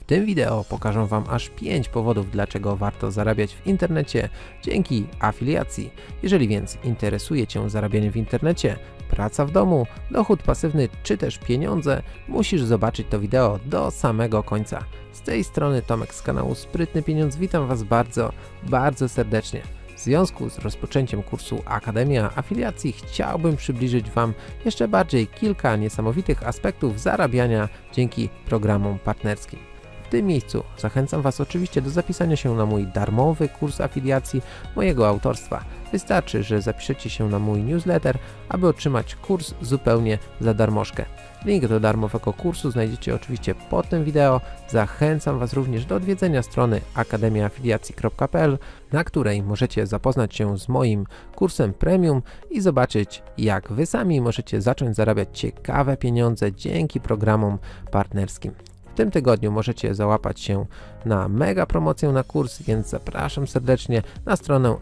W tym wideo pokażę Wam aż 5 powodów, dlaczego warto zarabiać w internecie dzięki afiliacji. Jeżeli więc interesuje Cię zarabianie w internecie, praca w domu, dochód pasywny czy też pieniądze, musisz zobaczyć to wideo do samego końca. Z tej strony Tomek z kanału Sprytny Pieniądz, witam Was bardzo serdecznie. W związku z rozpoczęciem kursu Akademia Afiliacji chciałbym przybliżyć Wam jeszcze bardziej kilka niesamowitych aspektów zarabiania dzięki programom partnerskim. W tym miejscu zachęcam Was oczywiście do zapisania się na mój darmowy kurs afiliacji mojego autorstwa. Wystarczy, że zapiszecie się na mój newsletter, aby otrzymać kurs zupełnie za darmożkę. Link do darmowego kursu znajdziecie oczywiście pod tym wideo. Zachęcam Was również do odwiedzenia strony akademiaafiliacji.pl, na której możecie zapoznać się z moim kursem premium i zobaczyć, jak Wy sami możecie zacząć zarabiać ciekawe pieniądze dzięki programom partnerskim. W tym tygodniu możecie załapać się na mega promocję na kurs, więc zapraszam serdecznie na stronę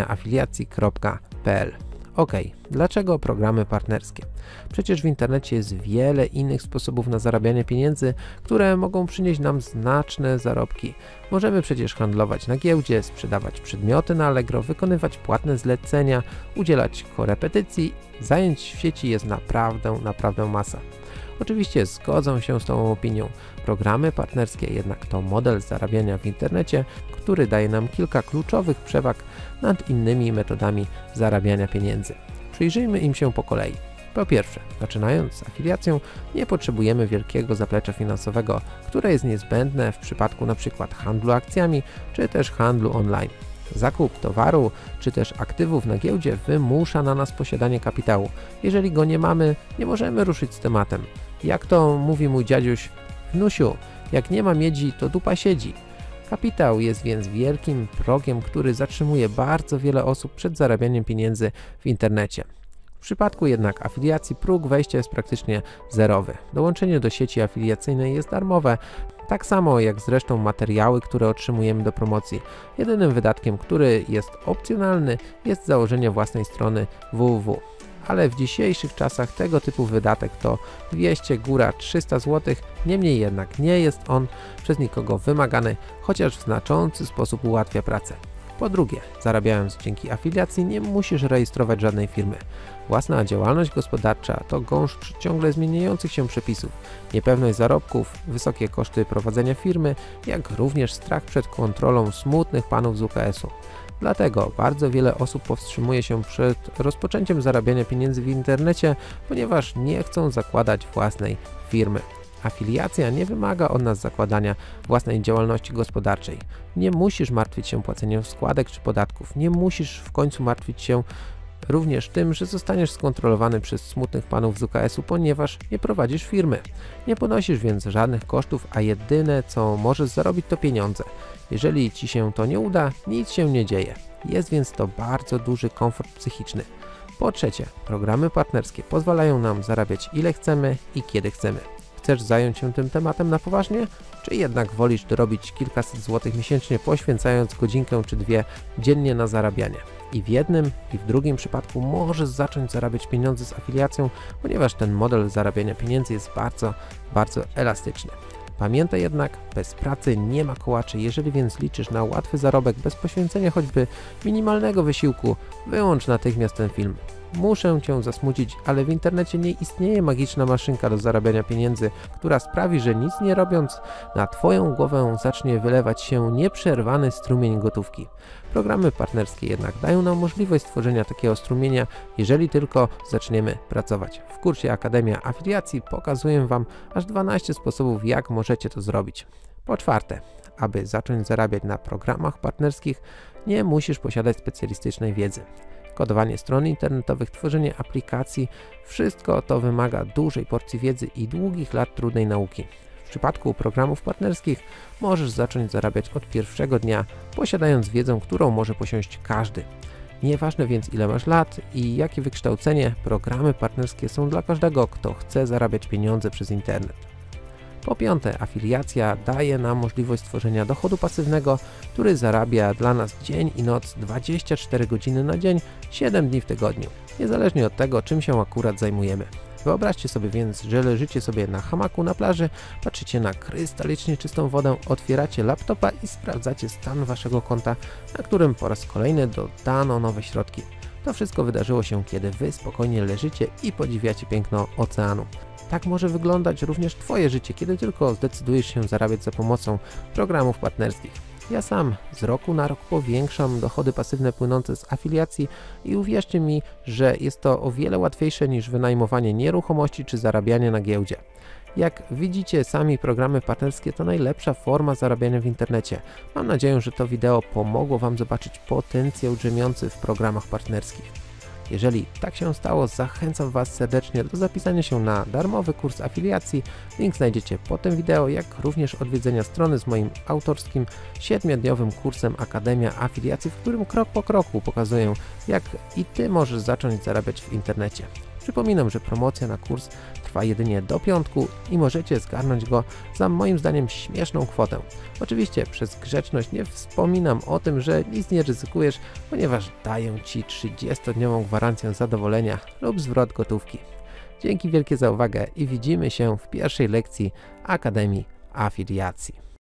akademiaafiliacji.pl. Ok, dlaczego programy partnerskie? Przecież w internecie jest wiele innych sposobów na zarabianie pieniędzy, które mogą przynieść nam znaczne zarobki. Możemy przecież handlować na giełdzie, sprzedawać przedmioty na Allegro, wykonywać płatne zlecenia, udzielać korepetycji. Zajęć w sieci jest naprawdę masa. Oczywiście zgodzę się z tą opinią. Programy partnerskie jednak to model zarabiania w internecie, który daje nam kilka kluczowych przewag nad innymi metodami zarabiania pieniędzy. Przyjrzyjmy im się po kolei. Po pierwsze, zaczynając z afiliacją, nie potrzebujemy wielkiego zaplecza finansowego, które jest niezbędne w przypadku np. handlu akcjami czy też handlu online. Zakup towaru czy też aktywów na giełdzie wymusza na nas posiadanie kapitału. Jeżeli go nie mamy, nie możemy ruszyć z tematem. Jak to mówi mój dziaduś: wnusiu, jak nie ma miedzi, to dupa siedzi. Kapitał jest więc wielkim progiem, który zatrzymuje bardzo wiele osób przed zarabianiem pieniędzy w internecie. W przypadku jednak afiliacji próg wejścia jest praktycznie zerowy. Dołączenie do sieci afiliacyjnej jest darmowe, tak samo jak zresztą materiały, które otrzymujemy do promocji. Jedynym wydatkiem, który jest opcjonalny, jest założenie własnej strony www. Ale w dzisiejszych czasach tego typu wydatek to 200 góra 300 zł, niemniej jednak nie jest on przez nikogo wymagany, chociaż w znaczący sposób ułatwia pracę. Po drugie, zarabiając dzięki afiliacji nie musisz rejestrować żadnej firmy. Własna działalność gospodarcza to gąszcz ciągle zmieniających się przepisów, niepewność zarobków, wysokie koszty prowadzenia firmy, jak również strach przed kontrolą smutnych panów z UKS-u. Dlatego bardzo wiele osób powstrzymuje się przed rozpoczęciem zarabiania pieniędzy w internecie, ponieważ nie chcą zakładać własnej firmy. Afiliacja nie wymaga od nas zakładania własnej działalności gospodarczej. Nie musisz martwić się płaceniem składek czy podatków. Nie musisz w końcu martwić się również tym, że zostaniesz skontrolowany przez smutnych panów z UKS-u, ponieważ nie prowadzisz firmy. Nie ponosisz więc żadnych kosztów, a jedyne co możesz zarobić to pieniądze. Jeżeli Ci się to nie uda, nic się nie dzieje. Jest więc to bardzo duży komfort psychiczny. Po trzecie, programy partnerskie pozwalają nam zarabiać ile chcemy i kiedy chcemy. Chcesz zająć się tym tematem na poważnie? Czy jednak wolisz dorobić kilkaset złotych miesięcznie, poświęcając godzinkę czy dwie dziennie na zarabianie? I w jednym i w drugim przypadku możesz zacząć zarabiać pieniądze z afiliacją, ponieważ ten model zarabiania pieniędzy jest bardzo elastyczny. Pamiętaj jednak, bez pracy nie ma kołaczy. Jeżeli więc liczysz na łatwy zarobek bez poświęcenia choćby minimalnego wysiłku, wyłącz natychmiast ten film. Muszę Cię zasmucić, ale w internecie nie istnieje magiczna maszynka do zarabiania pieniędzy, która sprawi, że nic nie robiąc, na Twoją głowę zacznie wylewać się nieprzerwany strumień gotówki. Programy partnerskie jednak dają nam możliwość stworzenia takiego strumienia, jeżeli tylko zaczniemy pracować. W kursie Akademia Afiliacji pokazuję Wam aż 12 sposobów, jak możecie to zrobić. Po czwarte, aby zacząć zarabiać na programach partnerskich, nie musisz posiadać specjalistycznej wiedzy. Kodowanie stron internetowych, tworzenie aplikacji, wszystko to wymaga dużej porcji wiedzy i długich lat trudnej nauki. W przypadku programów partnerskich możesz zacząć zarabiać od pierwszego dnia, posiadając wiedzę, którą może posiąść każdy. Nieważne więc ile masz lat i jakie wykształcenie, programy partnerskie są dla każdego, kto chce zarabiać pieniądze przez internet. Po piąte, afiliacja daje nam możliwość stworzenia dochodu pasywnego, który zarabia dla nas dzień i noc 24 godziny na dzień, 7 dni w tygodniu, niezależnie od tego, czym się akurat zajmujemy. Wyobraźcie sobie więc, że leżycie sobie na hamaku na plaży, patrzycie na krystalicznie czystą wodę, otwieracie laptopa i sprawdzacie stan waszego konta, na którym po raz kolejny dodano nowe środki. To wszystko wydarzyło się, kiedy wy spokojnie leżycie i podziwiacie piękno oceanu. Tak może wyglądać również twoje życie, kiedy tylko zdecydujesz się zarabiać za pomocą programów partnerskich. Ja sam z roku na rok powiększam dochody pasywne płynące z afiliacji i uwierzcie mi, że jest to o wiele łatwiejsze niż wynajmowanie nieruchomości czy zarabianie na giełdzie. Jak widzicie, sami programy partnerskie to najlepsza forma zarabiania w internecie. Mam nadzieję, że to wideo pomogło wam zobaczyć potencjał drzemiący w programach partnerskich. Jeżeli tak się stało, zachęcam was serdecznie do zapisania się na darmowy kurs afiliacji. Link znajdziecie pod tym wideo, jak również odwiedzenia strony z moim autorskim 7-dniowym kursem Akademia Afiliacji, w którym krok po kroku pokazuję, jak i ty możesz zacząć zarabiać w internecie. Przypominam, że promocja na kurs trwa jedynie do piątku i możecie zgarnąć go za moim zdaniem śmieszną kwotę. Oczywiście przez grzeczność nie wspominam o tym, że nic nie ryzykujesz, ponieważ daję ci 30-dniową gwarancję zadowolenia lub zwrot gotówki. Dzięki wielkie za uwagę i widzimy się w pierwszej lekcji Akademii Afiliacji.